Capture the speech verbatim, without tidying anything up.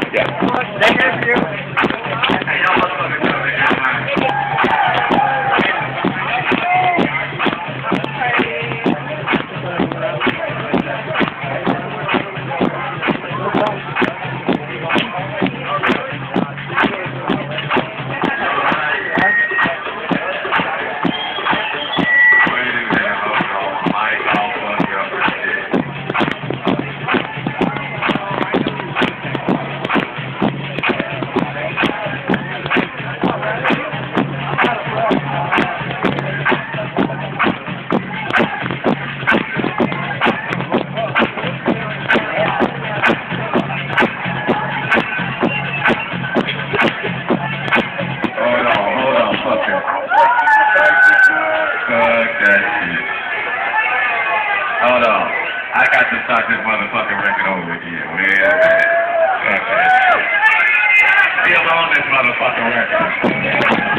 Yeah. Thank you. Hold on. I got to start this motherfucking record over again, man. Okay. Still on this motherfucking record.